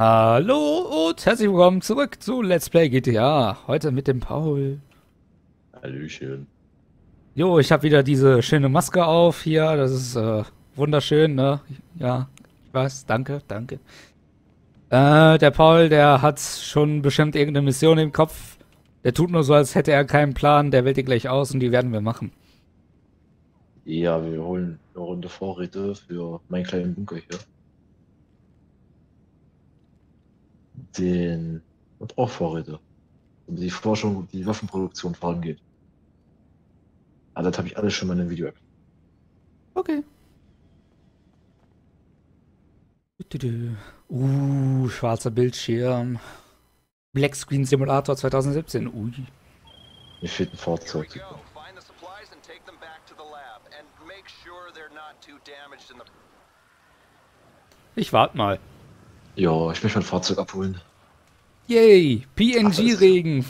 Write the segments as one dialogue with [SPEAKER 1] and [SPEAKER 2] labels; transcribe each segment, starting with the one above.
[SPEAKER 1] Hallo und herzlich willkommen zurück zu Let's Play GTA. Heute mit dem Paul.
[SPEAKER 2] Hallöchen.
[SPEAKER 1] Jo, ich habe wieder diese schöne Maske auf hier. Das ist wunderschön, ne? Ja, ich weiß. Danke, danke. Der Paul, der hat schon bestimmt irgendeine Mission im Kopf. Der tut nur so, als hätte er keinen Plan. Der wählt die gleich aus und die werden wir machen.
[SPEAKER 2] Ja, wir holen eine Runde Vorräte für meinen kleinen Bunker hier. Den und auch Vorräte, damit die Forschung, die Waffenproduktion vorangeht. Aber das habe ich alles schon mal in einem Video.
[SPEAKER 1] Okay. Schwarzer Bildschirm. Black Screen Simulator 2017. Ui.
[SPEAKER 2] Mir fehlt ein Fahrzeug.
[SPEAKER 1] Ich warte mal.
[SPEAKER 2] Ja, ich möchte mein Fahrzeug abholen.
[SPEAKER 1] Yay, PNG-Regen.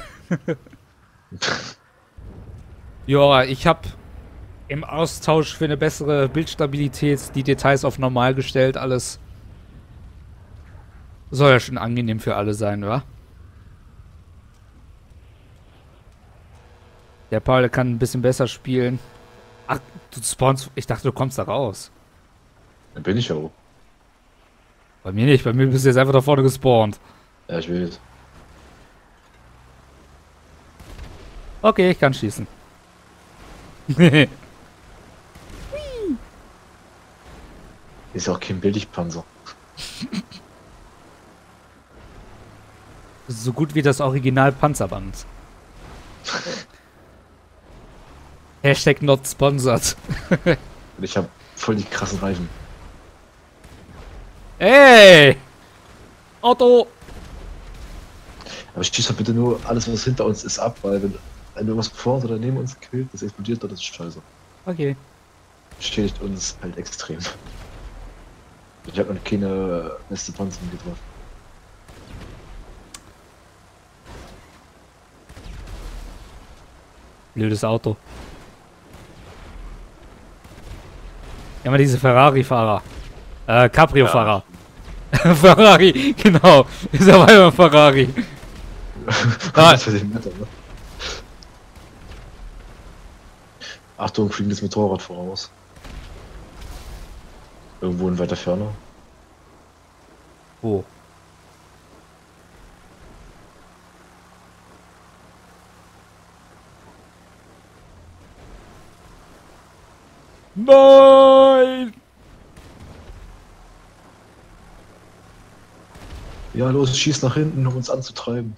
[SPEAKER 1] Ja, ich habe im Austausch für eine bessere Bildstabilität die Details auf normal gestellt. Alles soll ja schon angenehm für alle sein, wa? Der Paul der kann ein bisschen besser spielen. Ach, du spawnst. Ich dachte, du kommst da raus.
[SPEAKER 2] Dann bin ich ja auch.
[SPEAKER 1] Bei mir nicht, bei mir bist du jetzt einfach da vorne gespawnt.
[SPEAKER 2] Ja, ich will jetzt.
[SPEAKER 1] Okay, ich kann schießen.
[SPEAKER 2] Ist ja auch kein Billigpanzer.
[SPEAKER 1] So gut wie das Original Panzerband. Hashtag not sponsored.
[SPEAKER 2] Und ich habe voll die krassen Reifen.
[SPEAKER 1] Ey! Auto!
[SPEAKER 2] Aber schieß doch bitte nur alles, was hinter uns ist, ab, weil wenn irgendwas vor uns oder neben uns quillt, das explodiert, dann ist scheiße.
[SPEAKER 1] Okay.
[SPEAKER 2] Schädigt uns halt extrem. Ich habe noch keine beste Panzer getroffen.
[SPEAKER 1] Blödes Auto. Ja, mal diese Ferrari-Fahrer. Cabrio-Fahrer. Ja. Ferrari, genau. Ist aber immer Ferrari.
[SPEAKER 2] Was für den Wetter, ne? Achtung, fliegendes Motorrad voraus. Irgendwo in weiter Ferne.
[SPEAKER 1] Wo? Nein!
[SPEAKER 2] Ja, los, schieß nach hinten, um uns anzutreiben.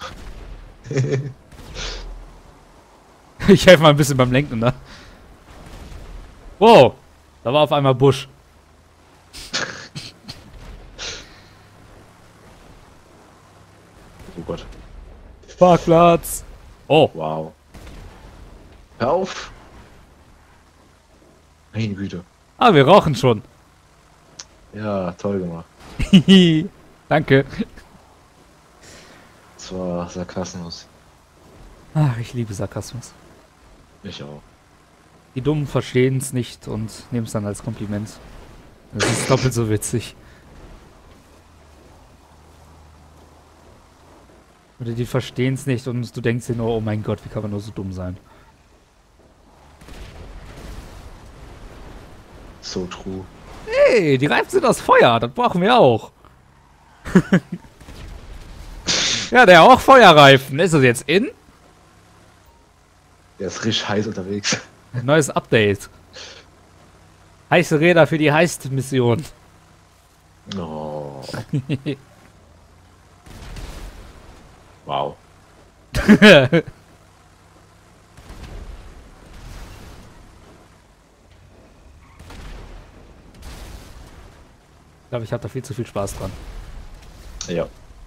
[SPEAKER 1] Ich helfe mal ein bisschen beim Lenken, ne? Wow! Da war auf einmal Busch.
[SPEAKER 2] Oh Gott.
[SPEAKER 1] Parkplatz! Oh!
[SPEAKER 2] Wow. Hör auf! Meine Güte.
[SPEAKER 1] Ah, wir rauchen schon.
[SPEAKER 2] Ja, toll gemacht.
[SPEAKER 1] Danke.
[SPEAKER 2] Das war Sarkasmus.
[SPEAKER 1] Ach, ich liebe Sarkasmus.
[SPEAKER 2] Ich auch.
[SPEAKER 1] Die Dummen verstehen es nicht und nehmen es dann als Kompliment. Das ist doppelt so witzig. Oder die verstehen es nicht und du denkst dir nur, oh mein Gott, wie kann man nur so dumm sein?
[SPEAKER 2] So true.
[SPEAKER 1] Hey, die Reifen sind aus Feuer, das brauchen wir auch. Ja, der auch Feuerreifen. Ist das jetzt in?
[SPEAKER 2] Der ist richtig heiß unterwegs.
[SPEAKER 1] Neues Update. Heiße Räder für die Heist-Mission.
[SPEAKER 2] Oh. Wow.
[SPEAKER 1] Ich glaube, ich habe da viel zu viel Spaß dran.
[SPEAKER 2] Ja.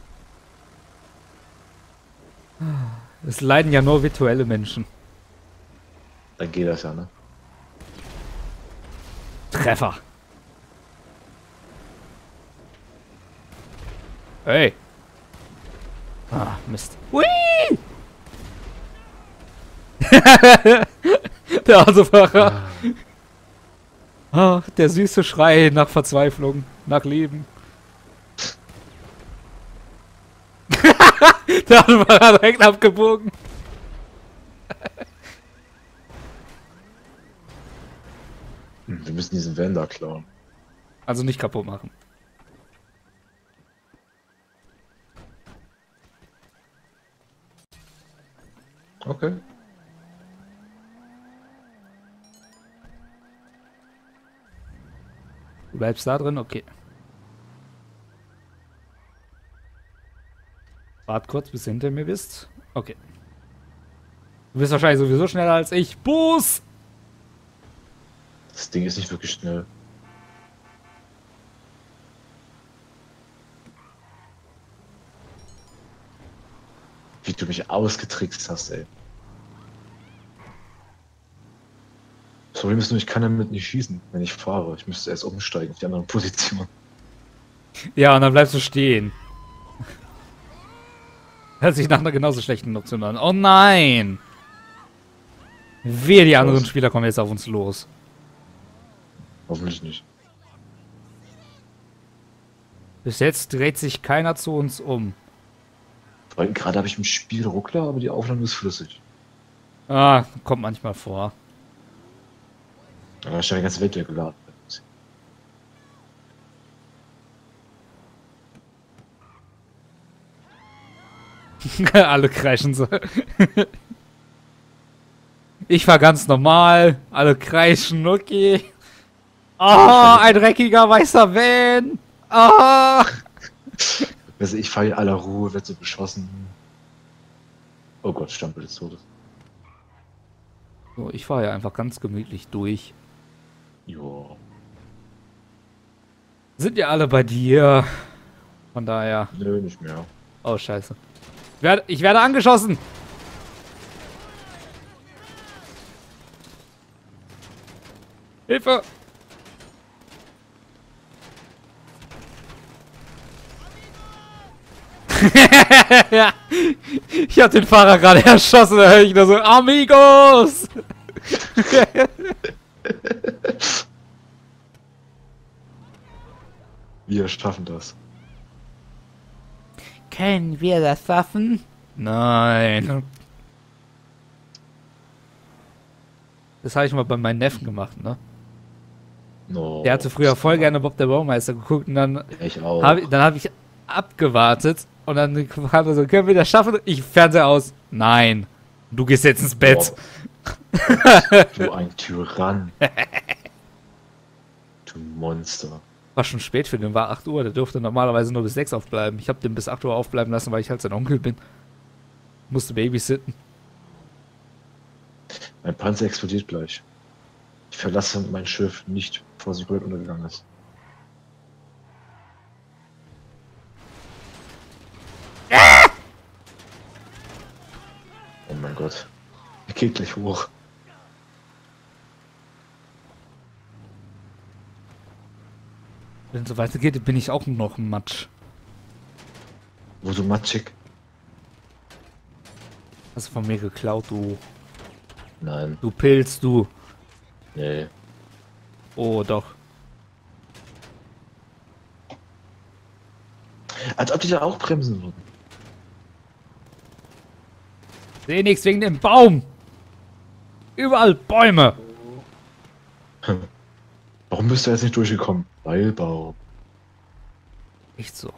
[SPEAKER 1] Es leiden ja nur virtuelle Menschen.
[SPEAKER 2] Dann geht das ja, ne?
[SPEAKER 1] Treffer. Hey. Ah, Mist. Hui! Der Autofahrer. Ach, der süße Schrei nach Verzweiflung, nach Leben. Da war er direkt abgebogen.
[SPEAKER 2] Wir müssen diesen Van da klauen.
[SPEAKER 1] Also nicht kaputt machen.
[SPEAKER 2] Okay.
[SPEAKER 1] Du bleibst da drin? Okay. Wart kurz, bis du hinter mir bist. Okay. Du bist wahrscheinlich sowieso schneller als ich. Boost!
[SPEAKER 2] Das Ding ist nicht wirklich schnell. Wie du mich ausgetrickst hast, ey. Das Problem ist nur, ich kann damit nicht schießen, wenn ich fahre. Ich müsste erst umsteigen auf die andere Position.
[SPEAKER 1] Ja, und dann bleibst du stehen. Hört sich nach einer genauso schlechten Option an. Oh nein! Wehe, die anderen Spieler kommen jetzt auf uns los.
[SPEAKER 2] Hoffentlich nicht.
[SPEAKER 1] Bis jetzt dreht sich keiner zu uns um.
[SPEAKER 2] Weil gerade habe ich im Spiel Ruckler, aber die Aufnahme ist flüssig.
[SPEAKER 1] Ah, kommt manchmal vor.
[SPEAKER 2] Da ist ja die ganze Welt geladen.
[SPEAKER 1] Alle kreischen so. Ich fahr ganz normal. Alle kreischen, okay. Oh, ein dreckiger weißer Van. Oh.
[SPEAKER 2] Also ich fahre in aller Ruhe, werde so beschossen. Oh Gott, Stempel des Todes.
[SPEAKER 1] So, ich fahre ja einfach ganz gemütlich durch.
[SPEAKER 2] Jo.
[SPEAKER 1] Sind ja alle bei dir. Von daher.
[SPEAKER 2] Nö, nicht mehr.
[SPEAKER 1] Oh, scheiße. Ich werde angeschossen. Hilfe! Ja. Ich hab den Fahrer gerade erschossen, da höre ich nur so, Amigos!
[SPEAKER 2] Wir schaffen das.
[SPEAKER 1] Können wir das schaffen? Nein. Das habe ich mal bei meinem Neffen gemacht, ne?
[SPEAKER 2] No.
[SPEAKER 1] Der hatte früher voll gerne Bob der Baumeister geguckt und dann
[SPEAKER 2] Ich auch.
[SPEAKER 1] habe ich abgewartet und dann kam er so, können wir das schaffen? Ich Fernseher aus. Nein. Du gehst jetzt ins Bett.
[SPEAKER 2] Du ein Tyrann. Du Monster.
[SPEAKER 1] War schon spät für den, war 8 Uhr, der durfte normalerweise nur bis 6 aufbleiben. Ich habe den bis 8 Uhr aufbleiben lassen, weil ich halt sein Onkel bin. Musste babysitten.
[SPEAKER 2] Mein Panzer explodiert gleich. Ich verlasse mein Schiff nicht, bevor sie komplett untergegangen ist. Oh mein Gott. Er geht gleich hoch.
[SPEAKER 1] Wenn es so weitergeht, bin ich auch noch ein Matsch.
[SPEAKER 2] Wo so matschig?
[SPEAKER 1] Hast du von mir geklaut, du.
[SPEAKER 2] Nein.
[SPEAKER 1] Du Pilz, du.
[SPEAKER 2] Nee.
[SPEAKER 1] Oh, doch.
[SPEAKER 2] Als ob die da auch bremsen würden.
[SPEAKER 1] Seh nichts wegen dem Baum. Überall Bäume.
[SPEAKER 2] Warum bist du jetzt nicht durchgekommen? Weil Baum.
[SPEAKER 1] Echt so.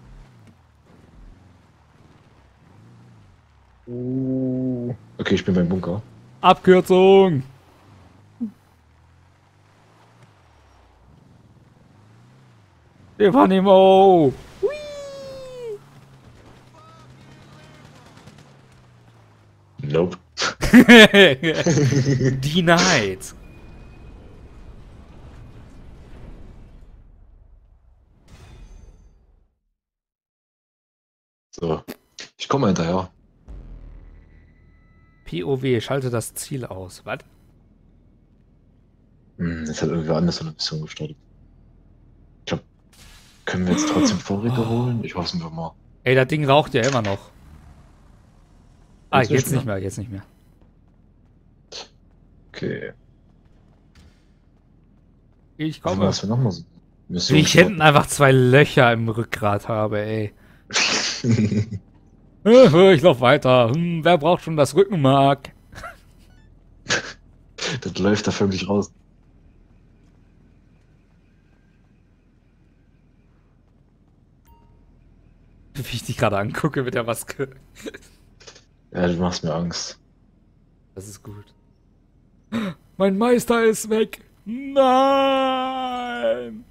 [SPEAKER 2] Okay, ich bin beim Bunker.
[SPEAKER 1] Abkürzung. Evanimo.
[SPEAKER 2] Nope.
[SPEAKER 1] Denied.
[SPEAKER 2] So. Ich komme hinterher.
[SPEAKER 1] POW, schalte das Ziel aus. Was?
[SPEAKER 2] Jetzt hat irgendwer anders so eine Mission gestartet. Ich glaube, können wir jetzt trotzdem Vorräte holen? Ich hoffe es mal.
[SPEAKER 1] Ey, das Ding raucht ja immer noch. Ah,
[SPEAKER 2] Jetzt
[SPEAKER 1] jetzt
[SPEAKER 2] nicht
[SPEAKER 1] nicht mehr, jetzt nicht mehr.
[SPEAKER 2] Okay.
[SPEAKER 1] Ich komme.
[SPEAKER 2] Was wir noch mal so
[SPEAKER 1] Wie ich hinten einfach 2 Löcher im Rückgrat habe, ey. Ich lauf weiter. Wer braucht schon das Rückenmark?
[SPEAKER 2] Das läuft da förmlich raus.
[SPEAKER 1] Wie ich dich gerade angucke mit der Maske.
[SPEAKER 2] Ja, du machst mir Angst.
[SPEAKER 1] Das ist gut. Mein Meister ist weg. Nein!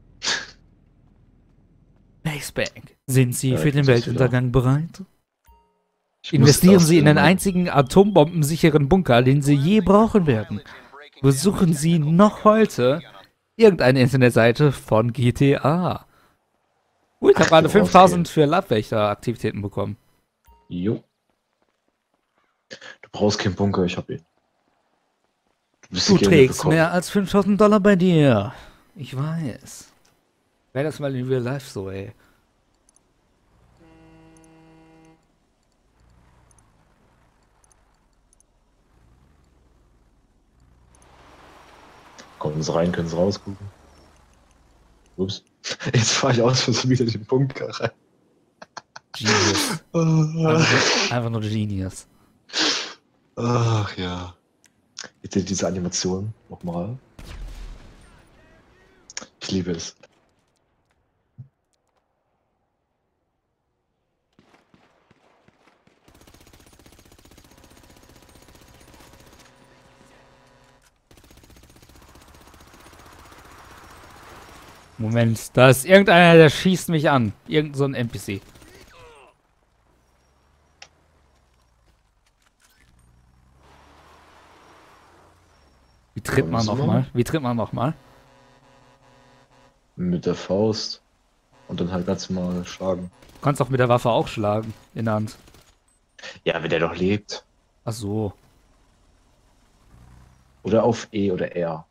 [SPEAKER 1] Basebank. Sind Sie
[SPEAKER 2] Ja,
[SPEAKER 1] für
[SPEAKER 2] ich
[SPEAKER 1] den
[SPEAKER 2] muss
[SPEAKER 1] Weltuntergang bereit?
[SPEAKER 2] Ich muss
[SPEAKER 1] Investieren
[SPEAKER 2] das
[SPEAKER 1] Sie in den
[SPEAKER 2] mein-
[SPEAKER 1] einzigen atombombensicheren Bunker, den Sie je brauchen werden. Besuchen Sie noch heute irgendeine Internetseite von GTA. Ich habe gerade 5000 für Leibwächter-Aktivitäten bekommen.
[SPEAKER 2] Jo. Du brauchst keinen Bunker, ich hab ihn. wirst
[SPEAKER 1] Du
[SPEAKER 2] die gerne
[SPEAKER 1] trägst
[SPEAKER 2] bekommen.
[SPEAKER 1] mehr als 5000 Dollar bei dir. Ich weiß. Wäre das mal in Real Life so, ey.
[SPEAKER 2] Kommen sie rein, können sie rausgucken. Ups. Jetzt fahre ich aus Versehen wieder in den Bunker rein.
[SPEAKER 1] Genius. Einfach nur Genius.
[SPEAKER 2] Ach ja. Jetzt diese Animation nochmal. Ich liebe es.
[SPEAKER 1] Moment, da ist irgendeiner, der schießt mich an. Irgend so ein NPC. Wie tritt man nochmal? Wie tritt man nochmal?
[SPEAKER 2] Mit der Faust. Und dann halt ganz normal schlagen.
[SPEAKER 1] Du kannst auch mit der Waffe auch schlagen. In der Hand.
[SPEAKER 2] Ja, wenn der doch lebt.
[SPEAKER 1] Ach so.
[SPEAKER 2] Oder auf E oder R.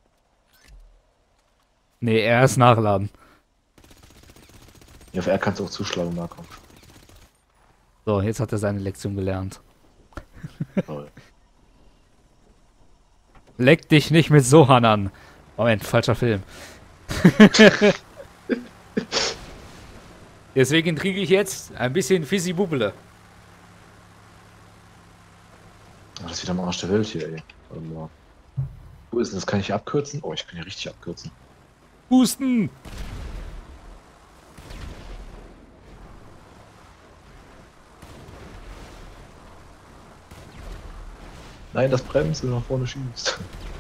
[SPEAKER 1] Nee, er ist nachladen.
[SPEAKER 2] Ja, auf R kannst du auch zuschlagen, Marco.
[SPEAKER 1] So, jetzt hat er seine Lektion gelernt.
[SPEAKER 2] Toll.
[SPEAKER 1] Leck dich nicht mit Sohan an. Moment, falscher Film. Deswegen kriege ich jetzt ein bisschen Fizzy-Bubble.
[SPEAKER 2] Das ist wieder am Arsch der Welt hier, ey. Warte mal. Wo ist denn das? Kann ich abkürzen? Oh, ich kann ja richtig abkürzen.
[SPEAKER 1] Husten!
[SPEAKER 2] Nein, das bremst und nach vorne schießt.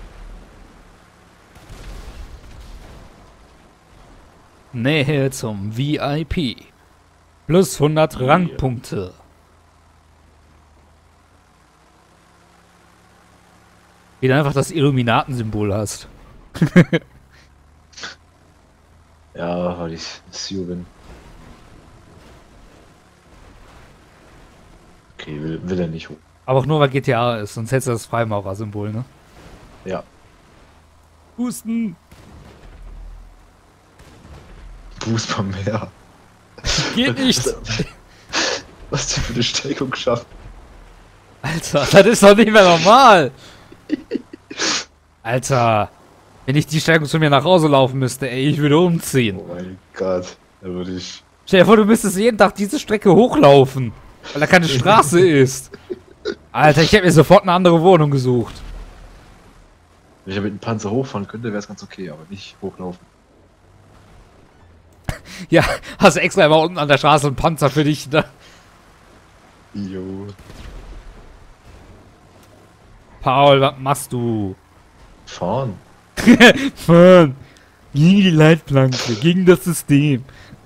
[SPEAKER 1] Nähe zum VIP. Plus 100 Rangpunkte. Wie du einfach das Illuminaten-Symbol hast.
[SPEAKER 2] Ja, weil ich Sio bin. Okay, will er nicht hoch.
[SPEAKER 1] Aber auch nur, weil GTA ist, sonst hättest du das Freimaurer-Symbol, ne?
[SPEAKER 2] Ja.
[SPEAKER 1] Husten!
[SPEAKER 2] Fuß beim Meer.
[SPEAKER 1] Geht nicht!
[SPEAKER 2] Was die für eine Steigung schafft.
[SPEAKER 1] Alter, das ist doch nicht mehr normal! Alter, wenn ich die Steigung zu mir nach Hause laufen müsste, ey, ich würde umziehen.
[SPEAKER 2] Oh mein Gott, da würde ich.
[SPEAKER 1] Stell dir vor, du müsstest jeden Tag diese Strecke hochlaufen, weil da keine Straße ist. Alter, ich hätte mir sofort eine andere Wohnung gesucht.
[SPEAKER 2] Wenn ich ja mit einem Panzer hochfahren könnte, wäre es ganz okay, aber nicht hochlaufen.
[SPEAKER 1] Ja, hast du extra immer unten an der Straße einen Panzer für dich, ne?
[SPEAKER 2] Jo.
[SPEAKER 1] Paul, was machst du?
[SPEAKER 2] Fahren.
[SPEAKER 1] Fahren. Gegen die Leitplanke, gegen das System.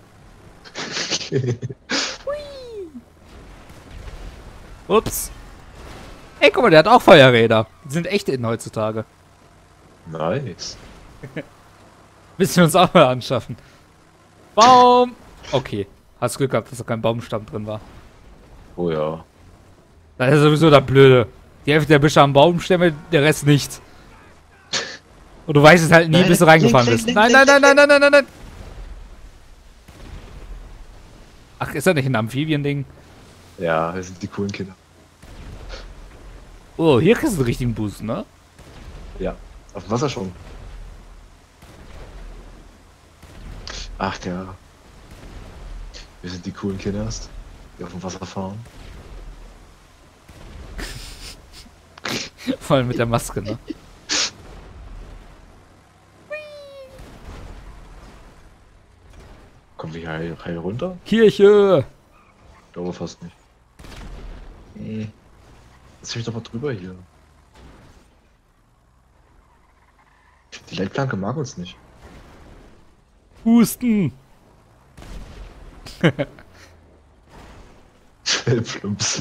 [SPEAKER 1] Ups. Ey, guck mal, der hat auch Feuerräder. Die sind echt in heutzutage.
[SPEAKER 2] Nice.
[SPEAKER 1] Müssen wir uns auch mal anschaffen. Baum! Okay. Hast Glück gehabt, dass da kein Baumstamm drin war.
[SPEAKER 2] Oh ja.
[SPEAKER 1] Das ist sowieso das Blöde. Die Hälfte der Büsche haben Baumstämme, der Rest nicht. Und du weißt es halt nie, bis du reingefahren bist. Nein, nein, nein, nein, nein, nein, nein, nein. Ach, ist das nicht ein Amphibien-Ding?
[SPEAKER 2] Ja, wir sind die coolen Kinder.
[SPEAKER 1] Oh, hier kriegst du einen richtigen Boost, ne?
[SPEAKER 2] Ja, auf dem Wasser schon. Ach ja. Wir sind die coolen Kinders, die auf dem Wasser fahren.
[SPEAKER 1] Vor allem mit der Maske, ne?
[SPEAKER 2] Kommen wir hier runter?
[SPEAKER 1] Kirche!
[SPEAKER 2] Ich glaube fast nicht. Lass mich doch mal drüber hier. Die Leitplanke mag uns nicht.
[SPEAKER 1] Husten!
[SPEAKER 2] Plumps.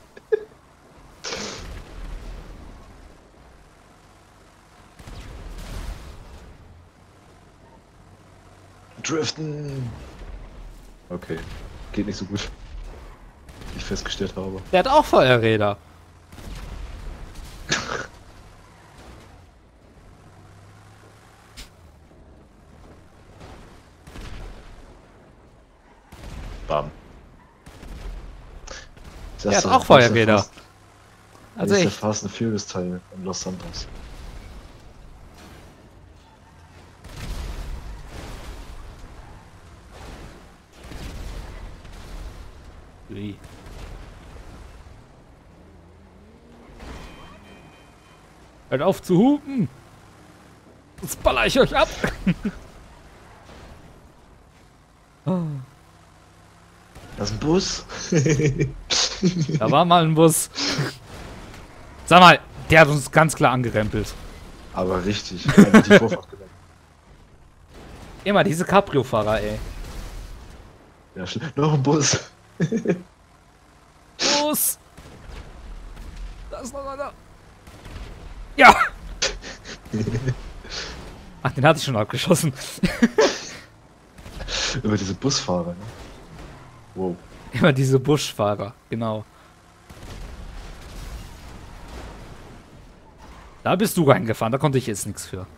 [SPEAKER 2] Driften! Okay, geht nicht so gut. Wie ich festgestellt habe.
[SPEAKER 1] Der hat auch Feuerräder.
[SPEAKER 2] Bam.
[SPEAKER 1] Der hat auch Feuerräder.
[SPEAKER 2] Also ist der Fast and Furious Teil in Los Santos.
[SPEAKER 1] Ui. Hört auf zu hupen! Jetzt baller ich euch ab!
[SPEAKER 2] Das ist ein Bus.
[SPEAKER 1] Da war mal ein Bus. Sag mal, der hat uns ganz klar angerempelt.
[SPEAKER 2] Aber richtig. Einfach die Vorfahrt genommen.
[SPEAKER 1] Immer diese Cabrio-Fahrer, ey.
[SPEAKER 2] Ja, noch ein Bus.
[SPEAKER 1] Bus! Da ist noch einer. Ja! Ach, den hatte ich schon abgeschossen.
[SPEAKER 2] Über diese Busfahrer, ne? Wow.
[SPEAKER 1] Immer diese Busfahrer, genau. Da bist du reingefahren, da konnte ich jetzt nichts für.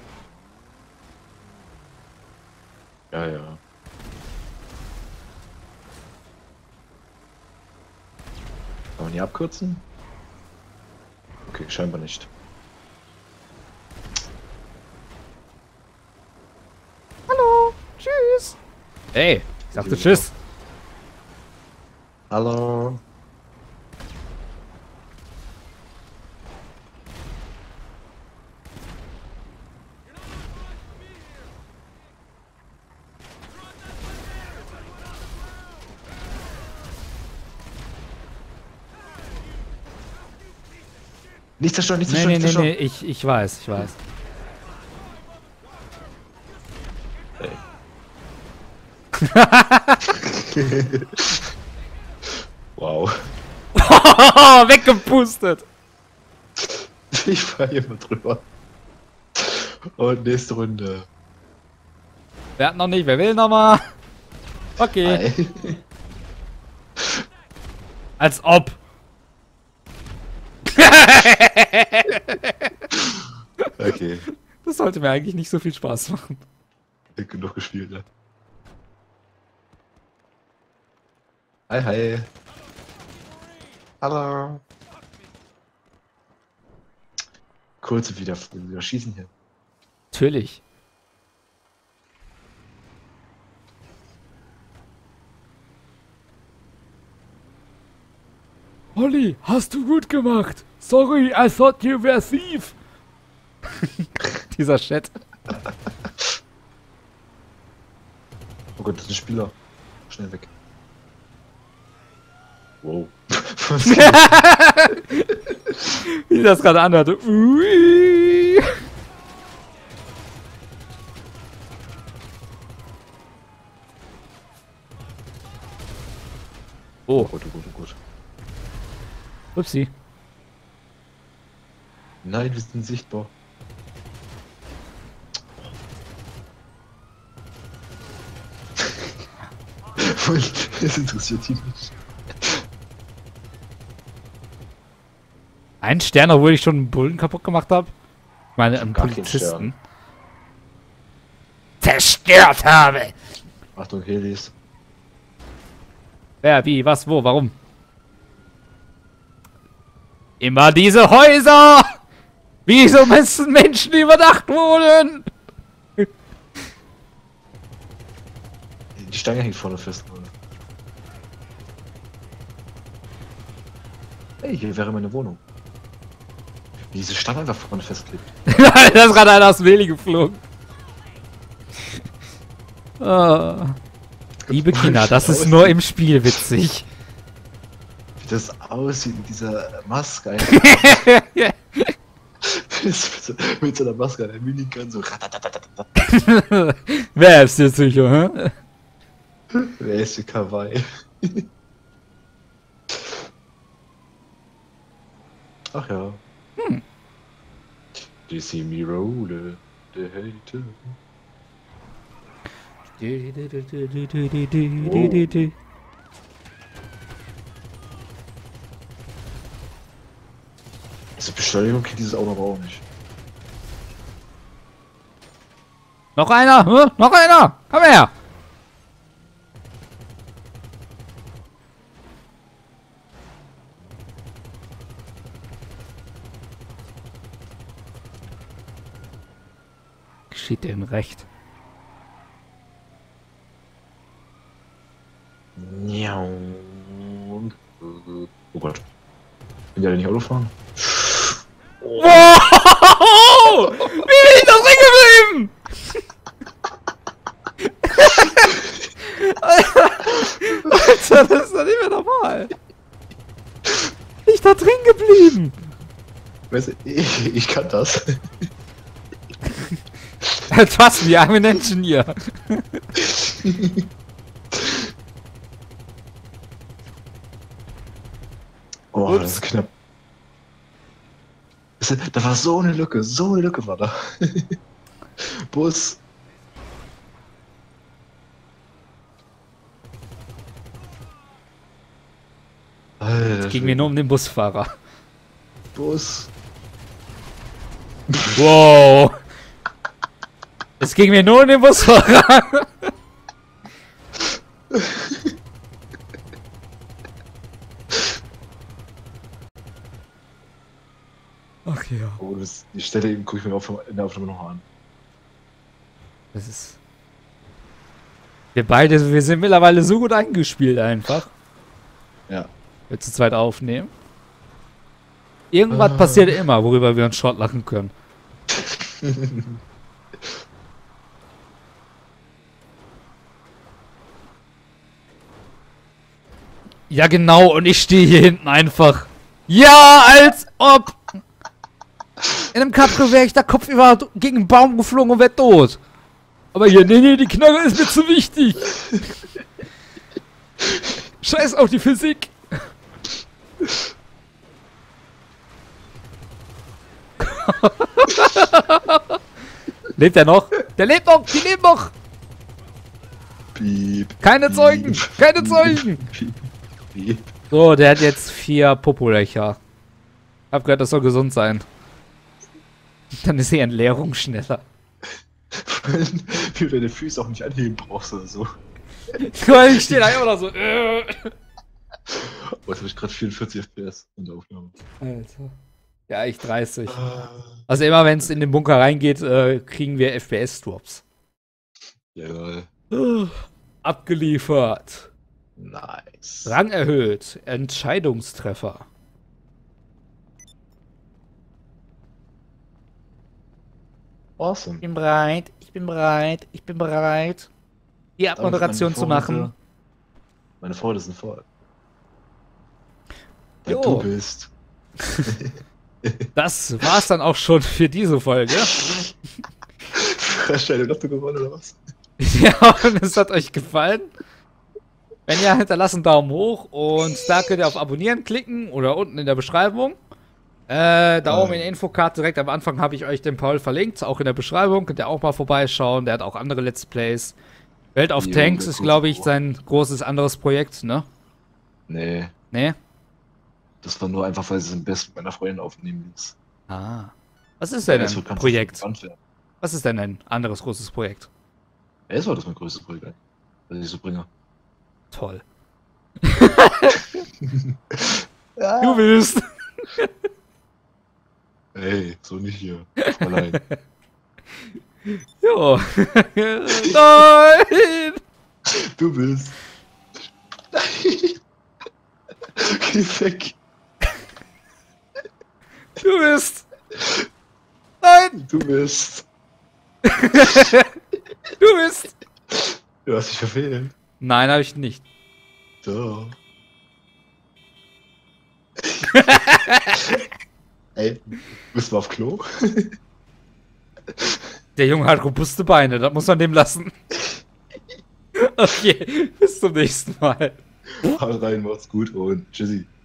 [SPEAKER 2] Ja, ja. Kann man hier abkürzen? Okay, scheinbar nicht.
[SPEAKER 1] Hallo, tschüss. Hey, ich sagte tschüss.
[SPEAKER 2] Hallo. Nicht zerstören, nicht zerstören,
[SPEAKER 1] Nee,
[SPEAKER 2] nicht zerstören.
[SPEAKER 1] ich weiß, ich weiß.
[SPEAKER 2] Hey. Wow.
[SPEAKER 1] Weggepustet.
[SPEAKER 2] Ich fahre hier mal drüber. Und nächste Runde.
[SPEAKER 1] Wer hat noch nicht? Wer will noch mal? Okay.
[SPEAKER 2] Hi.
[SPEAKER 1] Als ob.
[SPEAKER 2] Okay.
[SPEAKER 1] Das sollte mir eigentlich nicht so viel Spaß machen.
[SPEAKER 2] Genug gespielt, ne? Hi, hi. Hallo. Kurze wieder schießen hier.
[SPEAKER 1] Natürlich. Holly, hast du gut gemacht. Sorry, I thought you were a thief. Dieser Chat.
[SPEAKER 2] Oh Gott, das ist ein Spieler. Schnell weg. Wow.
[SPEAKER 1] Wie das gerade anhörte. Ui.
[SPEAKER 2] Oh, gut, gut, gut.
[SPEAKER 1] Upsi.
[SPEAKER 2] Nein, wir sind sichtbar. Das interessiert ihn nicht.
[SPEAKER 1] Ein Stern, obwohl ich schon einen Bullen kaputt gemacht habe. Ich meine, einen
[SPEAKER 2] Gar keinen
[SPEAKER 1] Polizisten. Zerstört habe.
[SPEAKER 2] Achtung, Helis.
[SPEAKER 1] Wer, wie, was, wo, warum? Immer diese Häuser! Wieso müssen Menschen überdacht wohnen?
[SPEAKER 2] Die Stange hängt vorne fest, oder? Hey, hier wäre meine Wohnung. Wie diese Stange einfach vorne festklebt.
[SPEAKER 1] Da ist gerade einer aus dem Heli geflogen. Oh. Liebe Kinder, das ist nur im Spiel witzig.
[SPEAKER 2] Wie das aussieht mit dieser Maske. Mit so einer Maske an der Minigun so.
[SPEAKER 1] Wer ist jetzt sicher, hä?
[SPEAKER 2] Wer ist die Kawaii? Ach ja. You see me roll, the hater. Diese Beschleunigung kriegt dieses Auto aber auch nicht.
[SPEAKER 1] Noch einer! Hm? Noch einer! Komm her! Geschieht dem recht.
[SPEAKER 2] Oh Gott. Bin ja nicht Auto fahren?
[SPEAKER 1] Wow! Wie bin ich da drin geblieben? Alter, das ist doch nicht mehr normal. Ich da drin geblieben.
[SPEAKER 2] Weißt du, ich kann das.
[SPEAKER 1] Trust me, I'm an engineer.
[SPEAKER 2] Oh, das ist knapp. Da war so eine Lücke war da. Bus. Alter,
[SPEAKER 1] Es ging mir nur um den Busfahrer.
[SPEAKER 2] Bus.
[SPEAKER 1] Wow. Es ging mir nur um den Busfahrer. Ach ja.
[SPEAKER 2] Oh, die Stelle eben gucke ich mir in der Aufnahme noch an.
[SPEAKER 1] Das ist... Wir sind mittlerweile so gut eingespielt einfach.
[SPEAKER 2] Ja.
[SPEAKER 1] Wir zu zweit aufnehmen. Irgendwas passiert immer, worüber wir uns Schrott lachen können. Ja genau, und ich stehe hier hinten einfach. Ja, als ob... In einem Caprio wäre ich da kopfüber gegen einen Baum geflogen und wäre tot. Aber hier, nee, die Knarre ist mir zu wichtig. Scheiß auf die Physik. Lebt er noch? Der lebt noch! Die leben noch!
[SPEAKER 2] Piep.
[SPEAKER 1] Keine Zeugen! Keine Zeugen!
[SPEAKER 2] Piep.
[SPEAKER 1] So, der hat jetzt 4 Popolöcher. Hab gehört, das soll gesund sein. Dann ist die Entleerung schneller.
[SPEAKER 2] Wie du deine Füße auch nicht anheben brauchst oder so.
[SPEAKER 1] Ich stehe da immer noch so.
[SPEAKER 2] Oh, jetzt habe ich gerade 44 FPS in der Aufnahme.
[SPEAKER 1] Alter. Ja, ich 30. Also immer wenn es in den Bunker reingeht, kriegen wir FPS-Drops.
[SPEAKER 2] Ja, geil.
[SPEAKER 1] Abgeliefert.
[SPEAKER 2] Nice.
[SPEAKER 1] Rang erhöht. Entscheidungstreffer.
[SPEAKER 2] Awesome.
[SPEAKER 1] Ich bin bereit. Ich bin bereit. Ich bin bereit. Die Abmoderation zu machen.
[SPEAKER 2] Meine Freunde sind voll.
[SPEAKER 1] Jo.
[SPEAKER 2] Du bist.
[SPEAKER 1] Das war's dann auch schon für diese Folge.
[SPEAKER 2] Hast du eine Lotto gewonnen oder was?
[SPEAKER 1] Ja, und es hat euch gefallen. Wenn ja, hinterlasst einen Daumen hoch und da könnt ihr auf Abonnieren klicken oder unten in der Beschreibung. Da oben in der Infokarte direkt am Anfang habe ich euch den Paul verlinkt, auch in der Beschreibung. Könnt ihr auch mal vorbeischauen, der hat auch andere Let's Plays. Welt auf Tanks ist, glaube ich, sein großes anderes Projekt, ne?
[SPEAKER 2] Nee.
[SPEAKER 1] Nee?
[SPEAKER 2] Das war nur einfach, weil sie es am besten mit meiner Freundin aufnehmen ließ.
[SPEAKER 1] Ah. Was ist denn ein Projekt?
[SPEAKER 2] Werden.
[SPEAKER 1] Was ist denn ein anderes großes Projekt?
[SPEAKER 2] Es war das mein größtes Projekt, was ich so bringe.
[SPEAKER 1] Toll.
[SPEAKER 2] Ja.
[SPEAKER 1] Du willst.
[SPEAKER 2] Ey, so nicht hier. Allein.
[SPEAKER 1] Jo. Nein!
[SPEAKER 2] Du bist. Nein! Geh weg!
[SPEAKER 1] Du bist. bin!
[SPEAKER 2] Du bist.
[SPEAKER 1] Du bist!
[SPEAKER 2] Du hast dich verfehlt.
[SPEAKER 1] Nein, habe ich nicht.
[SPEAKER 2] So. Ey, müssen wir auf Klo?
[SPEAKER 1] Der Junge hat robuste Beine, das muss man dem lassen. Okay, bis zum nächsten Mal.
[SPEAKER 2] Haut rein, macht's gut und tschüssi.